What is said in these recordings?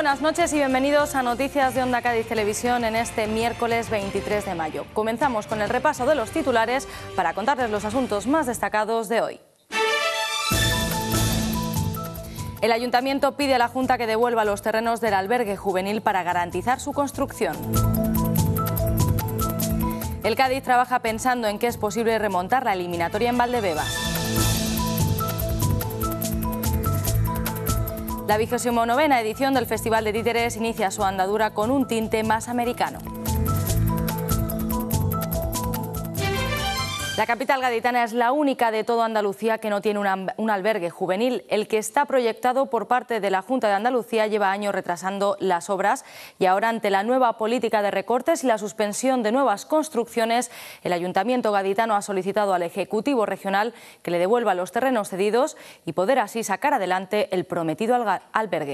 buenas noches y bienvenidos a Noticias de Onda Cádiz Televisión en este miércoles 23 de mayo. Comenzamos con el repaso de los titulares para contarles los asuntos más destacados de hoy. El Ayuntamiento pide a la Junta que devuelva los terrenos del albergue juvenil para garantizar su construcción. El Cádiz trabaja pensando en que es posible remontar la eliminatoria en Valdebebas. La 29ª edición del Festival de Títeres inicia su andadura con un tinte más americano. La capital gaditana es la única de toda Andalucía que no tiene un albergue juvenil. El que está proyectado por parte de la Junta de Andalucía lleva años retrasando las obras y ahora, ante la nueva política de recortes y la suspensión de nuevas construcciones, el Ayuntamiento gaditano ha solicitado al Ejecutivo Regional que le devuelva los terrenos cedidos y poder así sacar adelante el prometido albergue.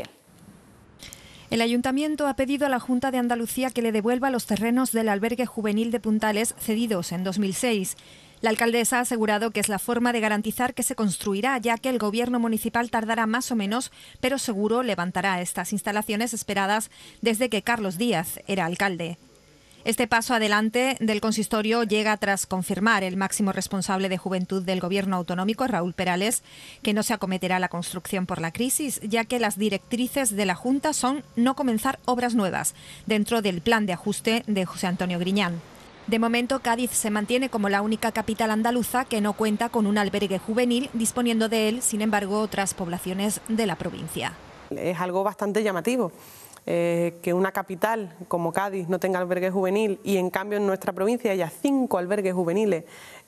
El Ayuntamiento ha pedido a la Junta de Andalucía que le devuelva los terrenos del albergue juvenil de Puntales cedidos en 2006. La alcaldesa ha asegurado que es la forma de garantizar que se construirá, ya que el gobierno municipal tardará más o menos, pero seguro levantará estas instalaciones esperadas desde que Carlos Díaz era alcalde. Este paso adelante del consistorio llega tras confirmar el máximo responsable de juventud del gobierno autonómico, Raúl Perales, que no se acometerá la construcción por la crisis, ya que las directrices de la Junta son no comenzar obras nuevas, dentro del plan de ajuste de José Antonio Griñán. De momento, Cádiz se mantiene como la única capital andaluza que no cuenta con un albergue juvenil, disponiendo de él, sin embargo, otras poblaciones de la provincia. Es algo bastante llamativo. Que una capital como Cádiz no tenga albergue juvenil y en cambio en nuestra provincia haya 5 albergues juveniles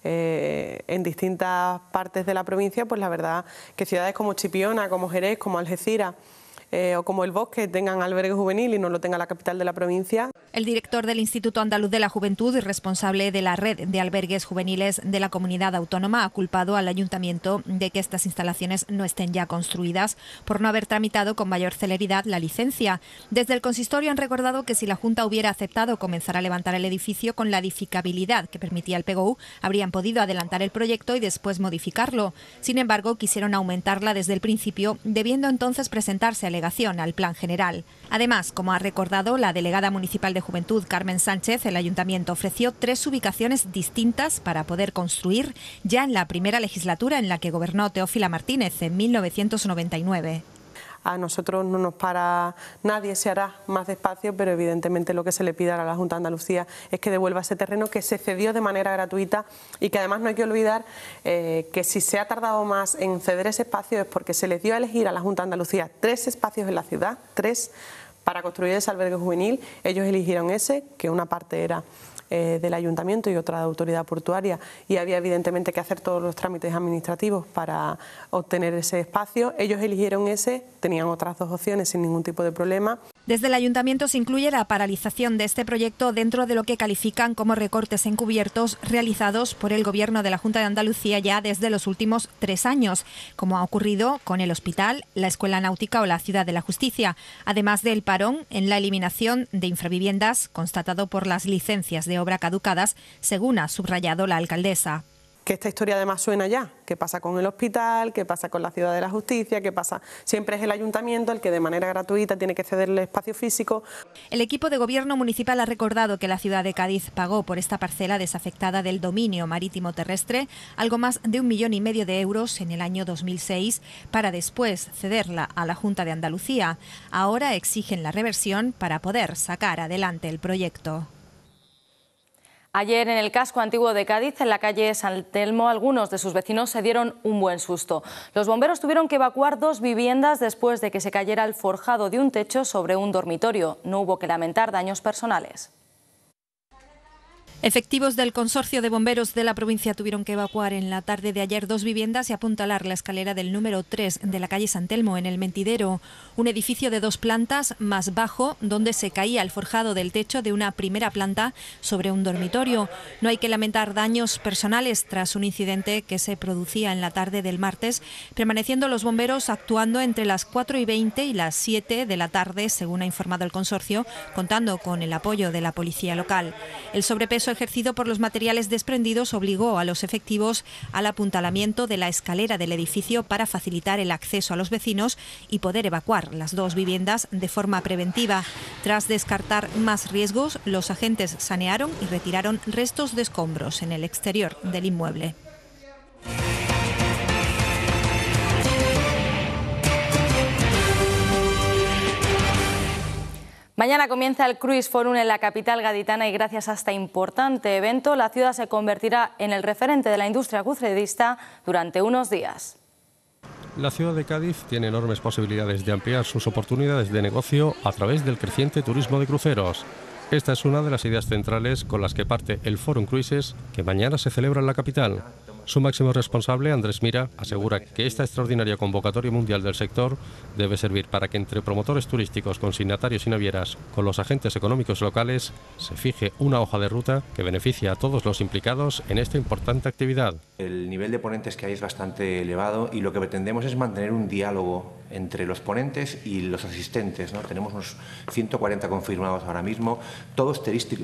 en distintas partes de la provincia, pues la verdad que ciudades como Chipiona, como Jerez, como Algeciras o como El Bosque tengan albergue juvenil y no lo tenga la capital de la provincia. El director del Instituto Andaluz de la Juventud y responsable de la red de albergues juveniles de la comunidad autónoma ha culpado al Ayuntamiento de que estas instalaciones no estén ya construidas por no haber tramitado con mayor celeridad la licencia. Desde el consistorio han recordado que si la Junta hubiera aceptado comenzar a levantar el edificio con la edificabilidad que permitía el PGU, habrían podido adelantar el proyecto y después modificarlo. Sin embargo, quisieron aumentarla desde el principio, debiendo entonces presentarse alegación al Plan General. Además, como ha recordado la delegada municipal de Juventud, Carmen Sánchez, el Ayuntamiento ofreció 3 ubicaciones distintas para poder construir ya en la primera legislatura en la que gobernó Teófila Martínez en 1999. A nosotros no nos para nadie, se hará más despacio, pero evidentemente lo que se le pide a la Junta de Andalucía es que devuelva ese terreno que se cedió de manera gratuita y que además no hay que olvidar que si se ha tardado más en ceder ese espacio es porque se les dio a elegir a la Junta de Andalucía 3 espacios en la ciudad, 3 para construir ese albergue juvenil. Ellos eligieron ese, que una parte era del Ayuntamiento y otra de Autoridad Portuaria, y había evidentemente que hacer todos los trámites administrativos para obtener ese espacio. Ellos eligieron ese, tenían otras 2 opciones sin ningún tipo de problema. Desde el Ayuntamiento se incluye la paralización de este proyecto dentro de lo que califican como recortes encubiertos realizados por el Gobierno de la Junta de Andalucía ya desde los últimos 3 años, como ha ocurrido con el hospital, la Escuela Náutica o la Ciudad de la Justicia, además del parón en la eliminación de infraviviendas constatado por las licencias de obra caducadas, según ha subrayado la alcaldesa. Que esta historia además suena ya. ¿Qué pasa con el hospital? ¿Qué pasa con la Ciudad de la Justicia? ¿Qué pasa? Siempre es el Ayuntamiento el que de manera gratuita tiene que ceder el espacio físico. El equipo de gobierno municipal ha recordado que la ciudad de Cádiz pagó por esta parcela desafectada del dominio marítimo terrestre algo más de 1,5 millones de euros en el año 2006 para después cederla a la Junta de Andalucía. Ahora exigen la reversión para poder sacar adelante el proyecto. Ayer en el casco antiguo de Cádiz, en la calle San Telmo, algunos de sus vecinos se dieron un buen susto. Los bomberos tuvieron que evacuar 2 viviendas después de que se cayera el forjado de un techo sobre un dormitorio. No hubo que lamentar daños personales. Efectivos del Consorcio de Bomberos de la provincia tuvieron que evacuar en la tarde de ayer 2 viviendas y apuntalar la escalera del número 3 de la calle San Telmo, en el Mentidero, un edificio de 2 plantas más bajo, donde se caía el forjado del techo de una primera planta sobre un dormitorio. No hay que lamentar daños personales tras un incidente que se producía en la tarde del martes, permaneciendo los bomberos actuando entre las 4:20 y las 7 de la tarde, según ha informado el consorcio, contando con el apoyo de la policía local. El sobrepeso peso ejercido por los materiales desprendidos obligó a los efectivos al apuntalamiento de la escalera del edificio para facilitar el acceso a los vecinos y poder evacuar las dos viviendas de forma preventiva. Tras descartar más riesgos, los agentes sanearon y retiraron restos de escombros en el exterior del inmueble. Mañana comienza el Cruise Forum en la capital gaditana y gracias a este importante evento la ciudad se convertirá en el referente de la industria crucerista durante unos días. La ciudad de Cádiz tiene enormes posibilidades de ampliar sus oportunidades de negocio a través del creciente turismo de cruceros. Esta es una de las ideas centrales con las que parte el Forum Cruises, que mañana se celebra en la capital. Su máximo responsable, Andrés Mira, asegura que esta extraordinaria convocatoria mundial del sector debe servir para que entre promotores turísticos, consignatarios y navieras, con los agentes económicos locales, se fije una hoja de ruta que beneficie a todos los implicados en esta importante actividad. El nivel de ponentes que hay es bastante elevado y lo que pretendemos es mantener un diálogo entre los ponentes y los asistentes, ¿no? Tenemos unos 140 confirmados ahora mismo, todos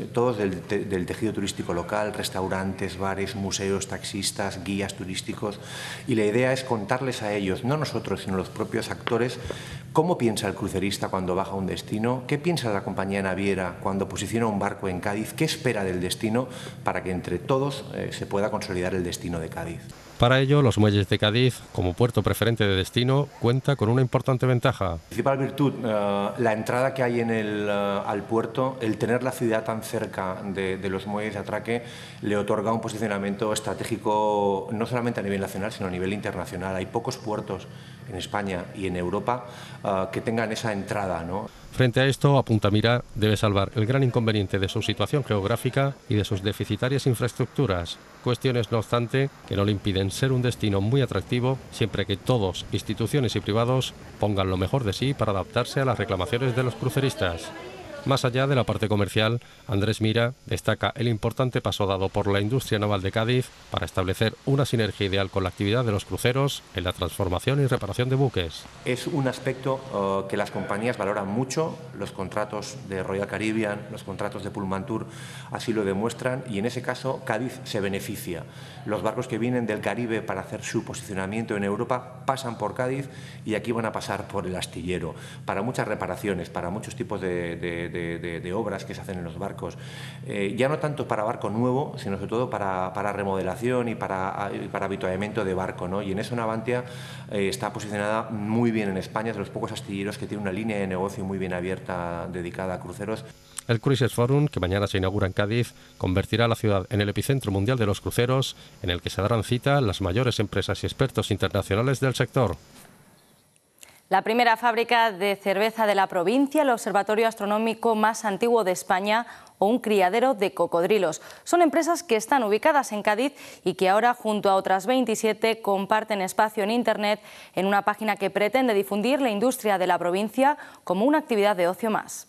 del tejido turístico local, restaurantes, bares, museos, taxistas, guías turísticos, y la idea es contarles a ellos, no nosotros, sino los propios actores, cómo piensa el crucerista cuando baja a un destino, qué piensa la compañía naviera cuando posiciona un barco en Cádiz, qué espera del destino para que entre todos se pueda consolidar el destino de Cádiz. Para ello, los muelles de Cádiz, como puerto preferente de destino, cuenta con una importante ventaja. La principal virtud, la entrada que hay al puerto, el tener la ciudad tan cerca de los muelles de atraque, le otorga un posicionamiento estratégico no solamente a nivel nacional, sino a nivel internacional. Hay pocos puertos en España y en Europa que tengan esa entrada, ¿no? Frente a esto, Apunta Mira debe salvar el gran inconveniente de su situación geográfica y de sus deficitarias infraestructuras, cuestiones, no obstante, que no le impiden ser un destino muy atractivo siempre que todos, instituciones y privados, pongan lo mejor de sí para adaptarse a las reclamaciones de los cruceristas. Más allá de la parte comercial, Andrés Mira destaca el importante paso dado por la industria naval de Cádiz para establecer una sinergia ideal con la actividad de los cruceros en la transformación y reparación de buques. Es un aspecto que las compañías valoran mucho, los contratos de Royal Caribbean, los contratos de Pullman Tour así lo demuestran y en ese caso Cádiz se beneficia. Los barcos que vienen del Caribe para hacer su posicionamiento en Europa pasan por Cádiz y aquí van a pasar por el astillero para muchas reparaciones, para muchos tipos de obras que se hacen en los barcos, ya no tanto para barco nuevo, sino sobre todo para remodelación y para habituallamiento de barco, ¿no? Y en eso Navantia está posicionada muy bien en España, es de los pocos astilleros que tiene una línea de negocio muy bien abierta dedicada a cruceros. El Cruises Forum, que mañana se inaugura en Cádiz, convertirá a la ciudad en el epicentro mundial de los cruceros, en el que se darán cita las mayores empresas y expertos internacionales del sector. La primera fábrica de cerveza de la provincia, el observatorio astronómico más antiguo de España o un criadero de cocodrilos. Son empresas que están ubicadas en Cádiz y que ahora, junto a otras 27, comparten espacio en Internet en una página que pretende difundir la industria de la provincia como una actividad de ocio más.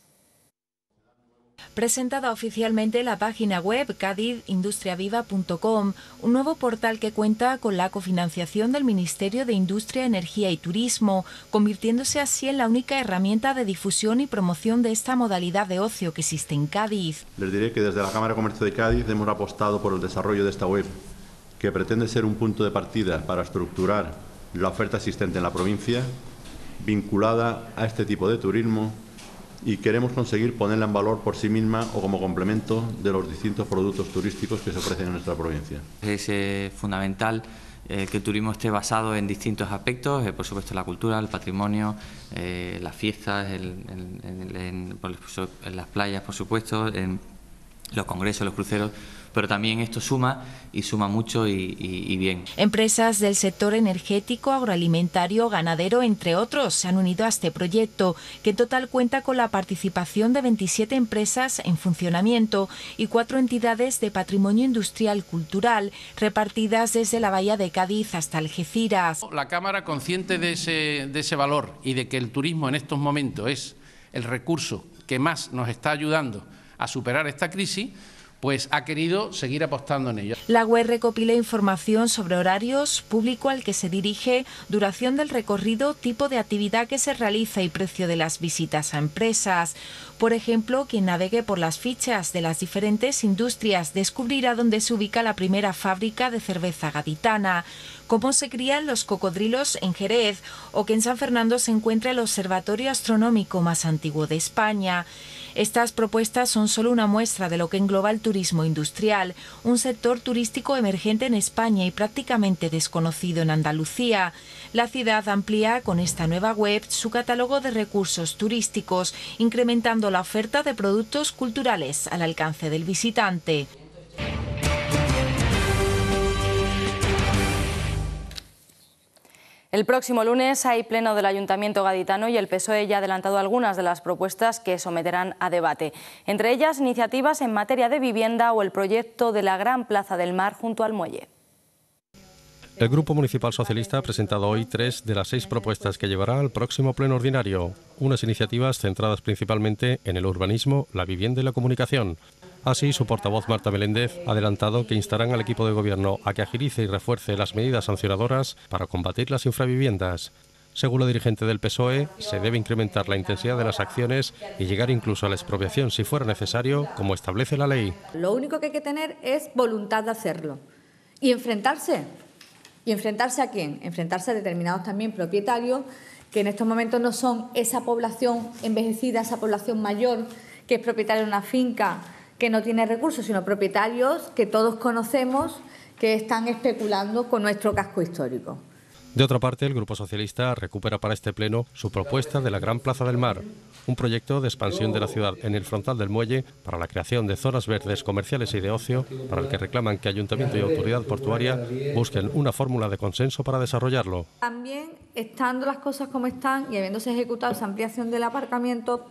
Presentada oficialmente la página web cadizindustriaviva.com, un nuevo portal que cuenta con la cofinanciación del Ministerio de Industria, Energía y Turismo, convirtiéndose así en la única herramienta de difusión y promoción de esta modalidad de ocio que existe en Cádiz. Les diré que desde la Cámara de Comercio de Cádiz hemos apostado por el desarrollo de esta web, que pretende ser un punto de partida para estructurar la oferta existente en la provincia, vinculada a este tipo de turismo, y queremos conseguir ponerla en valor por sí misma o como complemento de los distintos productos turísticos que se ofrecen en nuestra provincia. Es fundamental que el turismo esté basado en distintos aspectos, por supuesto la cultura, el patrimonio, las fiestas, en las playas, por supuesto, en los congresos, los cruceros, pero también esto suma y suma mucho y bien. Empresas del sector energético, agroalimentario, ganadero, entre otros, se han unido a este proyecto, que en total cuenta con la participación de 27 empresas en funcionamiento y 4 entidades de patrimonio industrial cultural, repartidas desde la bahía de Cádiz hasta Algeciras. La Cámara, consciente de ese valor y de que el turismo en estos momentos es el recurso que más nos está ayudando a superar esta crisis, pues ha querido seguir apostando en ello. La web recopila información sobre horarios, público al que se dirige, duración del recorrido, tipo de actividad que se realiza y precio de las visitas a empresas. Por ejemplo, quien navegue por las fichas de las diferentes industrias descubrirá dónde se ubica la primera fábrica de cerveza gaditana, cómo se crían los cocodrilos en Jerez o que en San Fernando se encuentra el observatorio astronómico más antiguo de España. Estas propuestas son solo una muestra de lo que engloba el turismo industrial, un sector turístico emergente en España y prácticamente desconocido en Andalucía. La ciudad amplía con esta nueva web su catálogo de recursos turísticos, incrementando la oferta de productos culturales al alcance del visitante. El próximo lunes hay pleno del Ayuntamiento gaditano y el PSOE ya ha adelantado algunas de las propuestas que someterán a debate. Entre ellas, iniciativas en materia de vivienda o el proyecto de la Gran Plaza del Mar junto al muelle. El Grupo Municipal Socialista ha presentado hoy 3 de las 6 propuestas que llevará al próximo pleno ordinario. Unas iniciativas centradas principalmente en el urbanismo, la vivienda y la comunicación. Así, su portavoz Marta Meléndez ha adelantado que instarán al equipo de gobierno a que agilice y refuerce las medidas sancionadoras para combatir las infraviviendas. Según la dirigente del PSOE, se debe incrementar la intensidad de las acciones y llegar incluso a la expropiación si fuera necesario, como establece la ley. Lo único que hay que tener es voluntad de hacerlo y enfrentarse. ¿Y enfrentarse a quién? Enfrentarse a determinados también propietarios que en estos momentos no son esa población envejecida, esa población mayor que es propietaria de una finca que no tiene recursos, sino propietarios que todos conocemos que están especulando con nuestro casco histórico. De otra parte, el Grupo Socialista recupera para este pleno su propuesta de la Gran Plaza del Mar, un proyecto de expansión de la ciudad en el frontal del muelle para la creación de zonas verdes comerciales y de ocio, para el que reclaman que Ayuntamiento y Autoridad Portuaria busquen una fórmula de consenso para desarrollarlo. También, estando las cosas como están y habiéndose ejecutado esa ampliación del aparcamiento,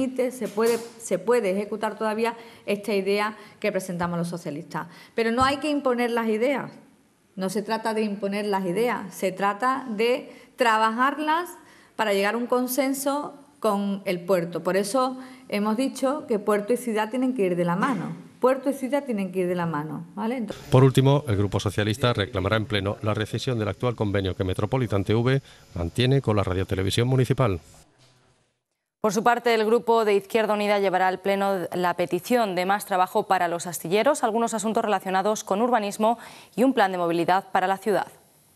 se puede ejecutar todavía esta idea que presentamos los socialistas. Pero no hay que imponer las ideas. No se trata de imponer las ideas, se trata de trabajarlas para llegar a un consenso con el puerto. Por eso hemos dicho que puerto y ciudad tienen que ir de la mano. Puerto y ciudad tienen que ir de la mano, ¿vale? Por último, el Grupo Socialista reclamará en pleno la rescisión del actual convenio que Metropolitan TV mantiene con la Radiotelevisión Municipal. Por su parte, el Grupo de Izquierda Unida llevará al Pleno la petición de más trabajo para los astilleros, algunos asuntos relacionados con urbanismo y un plan de movilidad para la ciudad.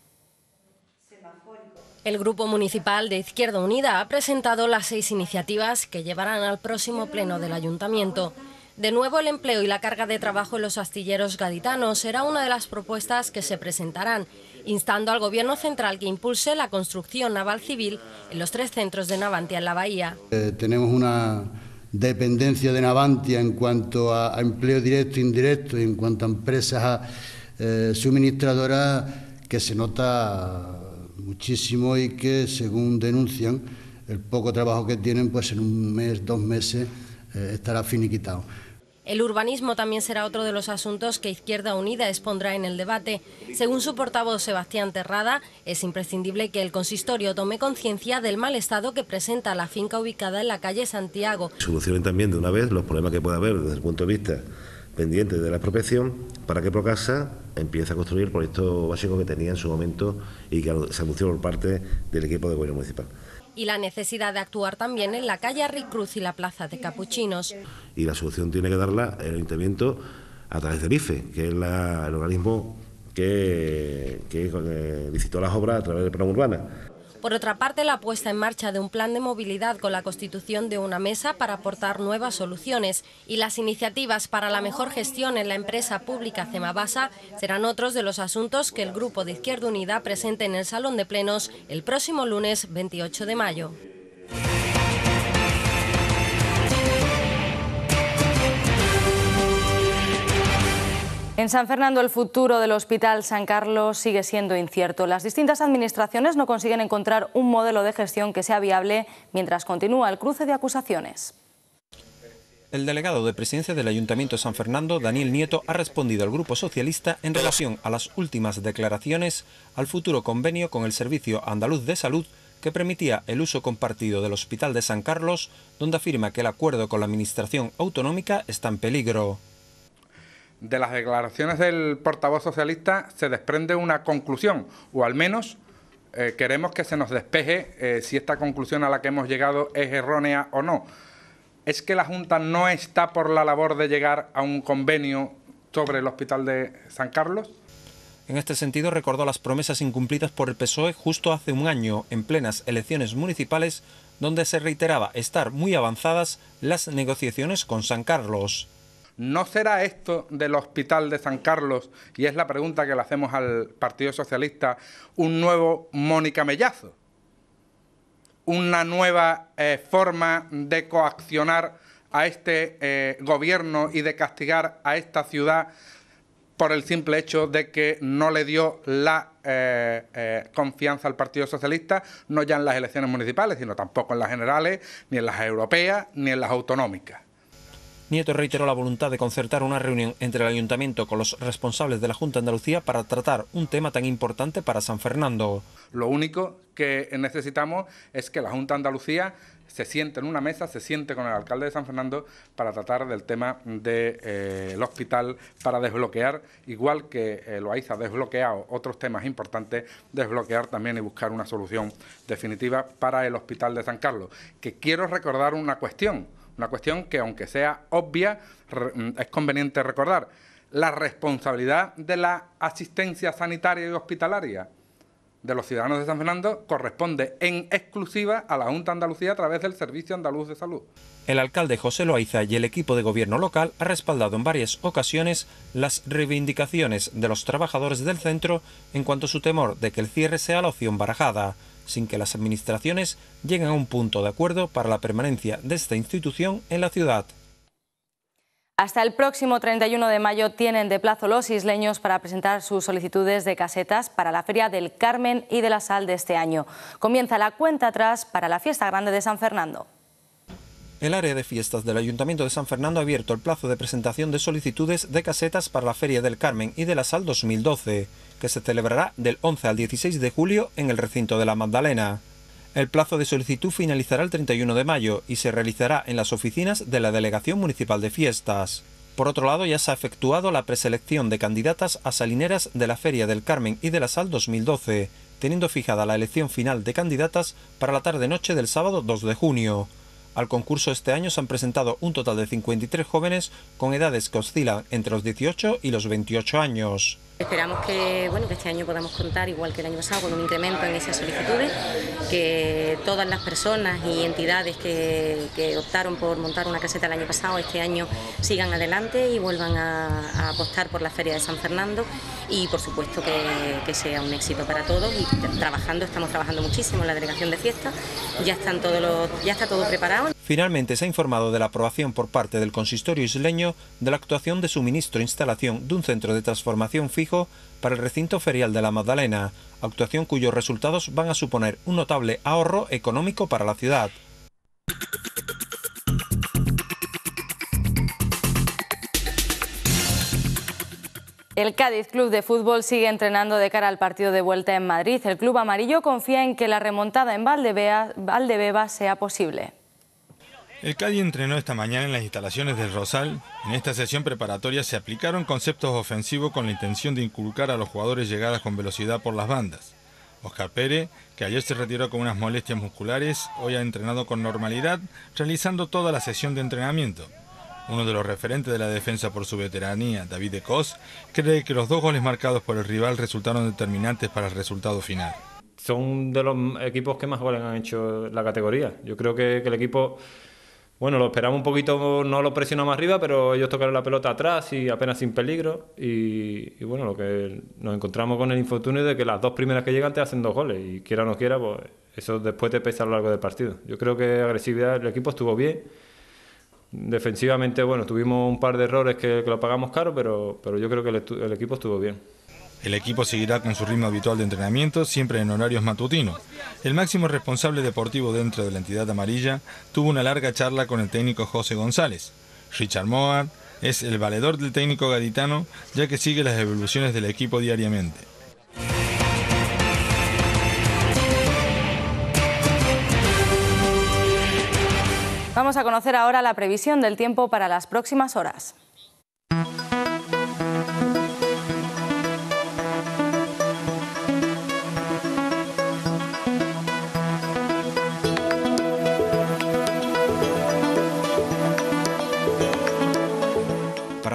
El Grupo Municipal de Izquierda Unida ha presentado las 6 iniciativas que llevarán al próximo Pleno del Ayuntamiento. De nuevo, el empleo y la carga de trabajo en los astilleros gaditanos será una de las propuestas que se presentarán, instando al Gobierno central que impulse la construcción naval civil en los 3 centros de Navantia en la bahía. Tenemos una dependencia de Navantia en cuanto a empleo directo e indirecto y en cuanto a empresas suministradoras que se nota muchísimo y que, según denuncian, el poco trabajo que tienen, pues en un mes, 2 meses, estará finiquitado. El urbanismo también será otro de los asuntos que Izquierda Unida expondrá en el debate. Según su portavoz Sebastián Terrada, es imprescindible que el consistorio tome conciencia del mal estado que presenta la finca ubicada en la calle Santiago. Solucionen también de una vez los problemas que pueda haber desde el punto de vista pendiente de la expropiación para que Procasa empiece a construir el proyecto básico que tenía en su momento y que se anunció por parte del equipo de gobierno municipal. Y la necesidad de actuar también en la calle Arricruz y la plaza de Capuchinos. Y la solución tiene que darla el Ayuntamiento a través del IFE, que es el organismo que licitó las obras a través del plan urbana. Por otra parte, la puesta en marcha de un plan de movilidad con la constitución de una mesa para aportar nuevas soluciones y las iniciativas para la mejor gestión en la empresa pública Cemabasa serán otros de los asuntos que el Grupo de Izquierda Unida presente en el Salón de Plenos el próximo lunes 28 de mayo. En San Fernando, el futuro del Hospital San Carlos sigue siendo incierto. Las distintas administraciones no consiguen encontrar un modelo de gestión que sea viable mientras continúa el cruce de acusaciones. El delegado de Presidencia del Ayuntamiento de San Fernando, Daniel Nieto, ha respondido al Grupo Socialista en relación a las últimas declaraciones al futuro convenio con el Servicio Andaluz de Salud que permitía el uso compartido del Hospital de San Carlos, donde afirma que el acuerdo con la Administración autonómica está en peligro. de las declaraciones del portavoz socialista se desprende una conclusión, o al menos queremos que se nos despeje si esta conclusión a la que hemos llegado es errónea o no. ¿Es que la Junta no está por la labor de llegar a un convenio sobre el Hospital de San Carlos? En este sentido, recordó las promesas incumplidas por el PSOE justo hace un año, en plenas elecciones municipales, donde se reiteraba estar muy avanzadas las negociaciones con San Carlos. ¿No será esto del Hospital de San Carlos, y es la pregunta que le hacemos al Partido Socialista, un nuevo Mónica Mellazo? ¿Una nueva forma de coaccionar a este gobierno y de castigar a esta ciudad por el simple hecho de que no le dio la confianza al Partido Socialista, no ya en las elecciones municipales, sino tampoco en las generales, ni en las europeas, ni en las autonómicas? Nieto reiteró la voluntad de concertar una reunión entre el Ayuntamiento con los responsables de la Junta de Andalucía para tratar un tema tan importante para San Fernando. Lo único que necesitamos es que la Junta de Andalucía se siente en una mesa, se siente con el alcalde de San Fernando para tratar del tema del hospital, para desbloquear, igual que Loaiza ha desbloqueado otros temas importantes, desbloquear también y buscar una solución definitiva para el Hospital de San Carlos. Que quiero recordar una cuestión que, aunque sea obvia, es conveniente recordar. La responsabilidad de la asistencia sanitaria y hospitalaria de los ciudadanos de San Fernando corresponde en exclusiva a la Junta de Andalucía a través del Servicio Andaluz de Salud. El alcalde José Loaiza y el equipo de gobierno local ha respaldado en varias ocasiones las reivindicaciones de los trabajadores del centro en cuanto a su temor de que el cierre sea la opción barajada, sin que las administraciones lleguen a un punto de acuerdo para la permanencia de esta institución en la ciudad. Hasta el próximo 31 de mayo tienen de plazo los isleños para presentar sus solicitudes de casetas para la Feria del Carmen y de la Sal de este año. Comienza la cuenta atrás para la Fiesta Grande de San Fernando. El área de fiestas del Ayuntamiento de San Fernando ha abierto el plazo de presentación de solicitudes de casetas para la Feria del Carmen y de la Sal 2012, que se celebrará del 11 al 16 de julio en el recinto de la Magdalena. El plazo de solicitud finalizará el 31 de mayo y se realizará en las oficinas de la Delegación Municipal de Fiestas. Por otro lado, ya se ha efectuado la preselección de candidatas a salineras de la Feria del Carmen y de la Sal 2012, teniendo fijada la elección final de candidatas para la tarde-noche del sábado 2 de junio. Al concurso este año se han presentado un total de 53 jóvenes con edades que oscilan entre los 18 y los 28 años. Esperamos que este año podamos contar, igual que el año pasado, con un incremento en esas solicitudes, que todas las personas y entidades que optaron por montar una caseta el año pasado, este año sigan adelante y vuelvan a apostar por la Feria de San Fernando y, por supuesto, que sea un éxito para todos. Y estamos trabajando muchísimo en la Delegación de Fiestas, ya está todo preparado. Finalmente se ha informado de la aprobación por parte del consistorio isleño de la actuación de suministro e instalación de un centro de transformación fijo para el recinto ferial de la Magdalena, actuación cuyos resultados van a suponer un notable ahorro económico para la ciudad. El Cádiz Club de Fútbol sigue entrenando de cara al partido de vuelta en Madrid. El club amarillo confía en que la remontada en Valdebeba sea posible. El Cádiz entrenó esta mañana en las instalaciones del Rosal. En esta sesión preparatoria se aplicaron conceptos ofensivos con la intención de inculcar a los jugadores llegadas con velocidad por las bandas. Óscar Pérez, que ayer se retiró con unas molestias musculares, hoy ha entrenado con normalidad, realizando toda la sesión de entrenamiento. Uno de los referentes de la defensa por su veteranía, David de Cos, cree que los 2 goles marcados por el rival resultaron determinantes para el resultado final. Son de los equipos que más goles han hecho en la categoría. Yo creo que el equipo... Bueno, lo esperamos un poquito, no lo presionamos arriba, pero ellos tocaron la pelota atrás y apenas sin peligro. Y bueno, lo que nos encontramos con el infortunio de que las 2 primeras que llegan te hacen 2 goles. Y quiera o no quiera, pues eso después te pesa a lo largo del partido. Yo creo que agresividad, el equipo estuvo bien. Defensivamente, bueno, tuvimos un par de errores que lo pagamos caro, pero yo creo que el equipo estuvo bien. El equipo seguirá con su ritmo habitual de entrenamiento, siempre en horarios matutinos. El máximo responsable deportivo dentro de la entidad amarilla tuvo una larga charla con el técnico José González. Richard Moar es el valedor del técnico gaditano, ya que sigue las evoluciones del equipo diariamente. Vamos a conocer ahora la previsión del tiempo para las próximas horas.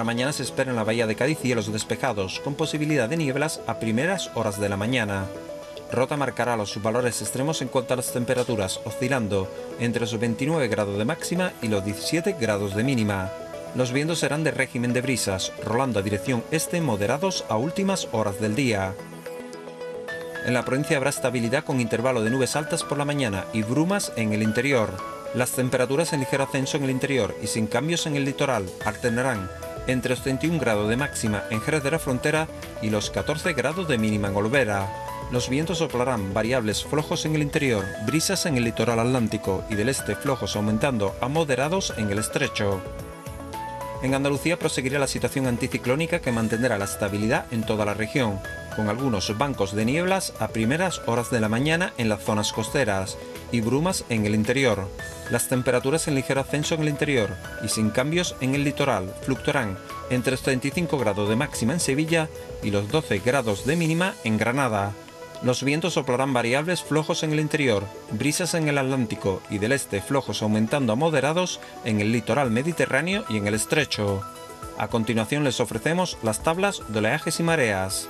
la mañana se espera en la bahía de Cádiz cielos despejados, con posibilidad de nieblas a primeras horas de la mañana. Rota marcará los valores extremos en cuanto a las temperaturas, oscilando entre los 29 grados de máxima y los 17 grados de mínima. Los vientos serán de régimen de brisas, rolando a dirección este moderados a últimas horas del día. En la provincia habrá estabilidad con intervalo de nubes altas por la mañana y brumas en el interior. Las temperaturas en ligero ascenso en el interior y sin cambios en el litoral alternarán entre los 31 grados de máxima en Jerez de la Frontera y los 14 grados de mínima en Olvera. Los vientos soplarán variables flojos en el interior, brisas en el litoral atlántico y del este flojos aumentando a moderados en el estrecho. En Andalucía proseguirá la situación anticiclónica que mantendrá la estabilidad en toda la región, con algunos bancos de nieblas a primeras horas de la mañana en las zonas costeras y brumas en el interior. Las temperaturas en ligero ascenso en el interior y sin cambios en el litoral fluctuarán entre los 35 grados de máxima en Sevilla y los 12 grados de mínima en Granada. Los vientos soplarán variables flojos en el interior, brisas en el Atlántico y del este flojos aumentando a moderados en el litoral mediterráneo y en el estrecho. A continuación les ofrecemos las tablas de oleajes y mareas.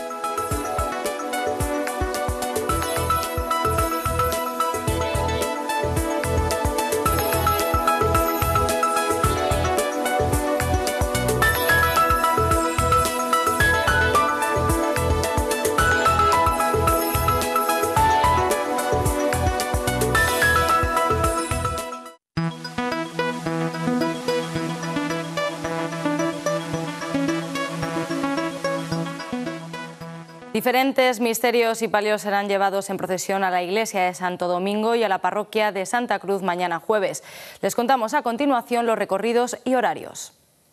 Diferentes misterios y palios serán llevados en procesión a la iglesia de Santo Domingo y a la parroquia de Santa Cruz mañana jueves. Les contamos a continuación los recorridos y horarios.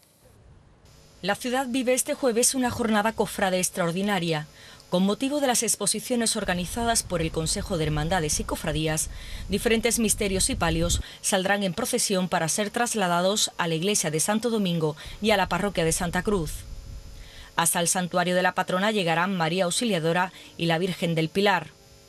La ciudad vive este jueves una jornada cofrade extraordinaria. Con motivo de las exposiciones organizadas por el Consejo de Hermandades y Cofradías, diferentes misterios y palios saldrán en procesión para ser trasladados a la iglesia de Santo Domingo y a la parroquia de Santa Cruz. Hasta el santuario de la patrona llegarán María Auxiliadora y la Virgen del Pilar.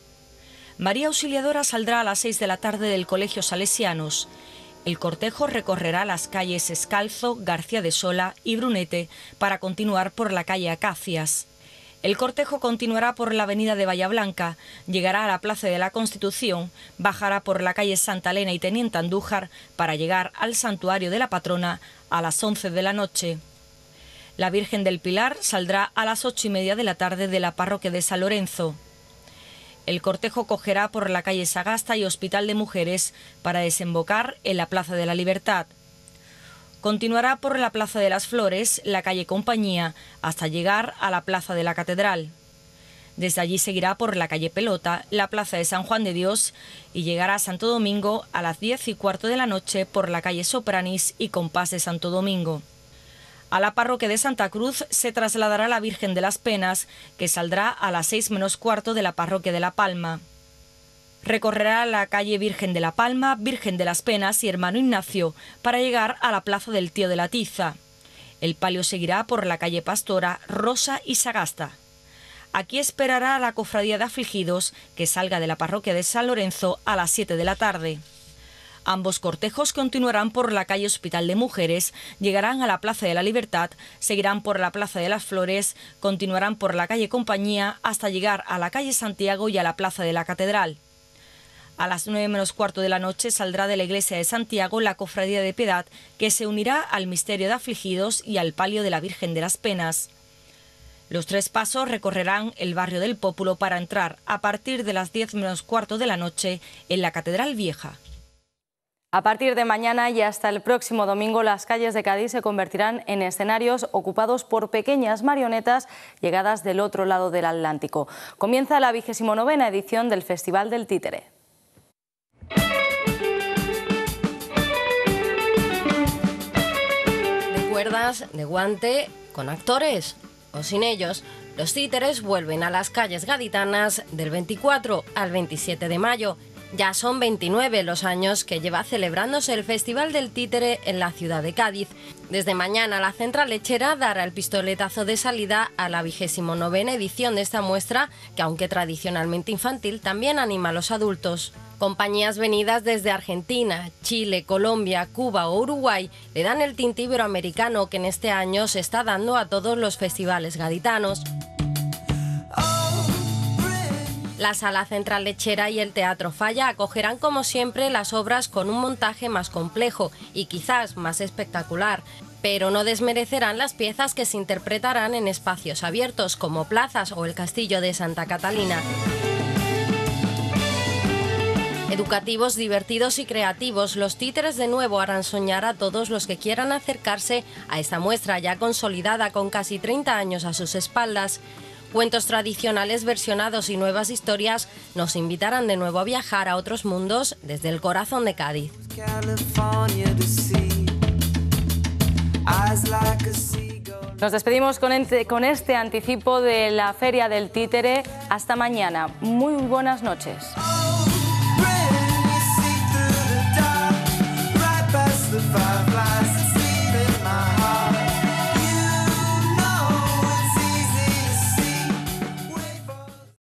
María Auxiliadora saldrá a las 6 de la tarde del Colegio Salesianos. El cortejo recorrerá las calles Escalzo, García de Sola y Brunete para continuar por la calle Acacias. El cortejo continuará por la avenida de Bahía Blanca, llegará a la Plaza de la Constitución, bajará por la calle Santa Elena y Teniente Andújar para llegar al santuario de la patrona a las 11 de la noche. La Virgen del Pilar saldrá a las 8:30 de la tarde de la parroquia de San Lorenzo. El cortejo cogerá por la calle Sagasta y Hospital de Mujeres para desembocar en la Plaza de la Libertad. Continuará por la Plaza de las Flores, la calle Compañía, hasta llegar a la Plaza de la Catedral. Desde allí seguirá por la calle Pelota, la Plaza de San Juan de Dios y llegará a Santo Domingo a las 10:15 de la noche por la calle Sopranis y Compás de Santo Domingo. A la parroquia de Santa Cruz se trasladará la Virgen de las Penas, que saldrá a las 6:15 de la parroquia de La Palma. Recorrerá la calle Virgen de la Palma, Virgen de las Penas y Hermano Ignacio para llegar a la plaza del Tío de la Tiza. El palio seguirá por la calle Pastora, Rosa y Sagasta. Aquí esperará a la cofradía de afligidos, que salga de la parroquia de San Lorenzo a las 7 de la tarde. Ambos cortejos continuarán por la calle Hospital de Mujeres, llegarán a la Plaza de la Libertad, seguirán por la Plaza de las Flores, continuarán por la calle Compañía hasta llegar a la calle Santiago y a la Plaza de la Catedral. A las 9:15 de la noche saldrá de la iglesia de Santiago la Cofradía de Piedad, que se unirá al misterio de afligidos y al palio de la Virgen de las Penas. Los tres pasos recorrerán el barrio del Pópulo para entrar a partir de las 10:15 de la noche en la Catedral Vieja. A partir de mañana y hasta el próximo domingo, las calles de Cádiz se convertirán en escenarios ocupados por pequeñas marionetas llegadas del otro lado del Atlántico. Comienza la 29ª edición del Festival del Títere. De cuerdas, de guante, con actores o sin ellos, los títeres vuelven a las calles gaditanas del 24 al 27 de mayo. Ya son 29 los años que lleva celebrándose el Festival del Títere en la ciudad de Cádiz. Desde mañana la Central Lechera dará el pistoletazo de salida a la 29ª edición de esta muestra, que aunque tradicionalmente infantil, también anima a los adultos. Compañías venidas desde Argentina, Chile, Colombia, Cuba o Uruguay le dan el tinte iberoamericano que en este año se está dando a todos los festivales gaditanos. La Sala Central Lechera y el Teatro Falla acogerán como siempre las obras con un montaje más complejo y quizás más espectacular, pero no desmerecerán las piezas que se interpretarán en espacios abiertos como plazas o el Castillo de Santa Catalina. Educativos, divertidos y creativos, los títeres de nuevo harán soñar a todos los que quieran acercarse a esta muestra ya consolidada con casi 30 años a sus espaldas. Cuentos tradicionales versionados y nuevas historias nos invitarán de nuevo a viajar a otros mundos desde el corazón de Cádiz. Nos despedimos con este anticipo de la Feria del Títere. Hasta mañana. Muy buenas noches.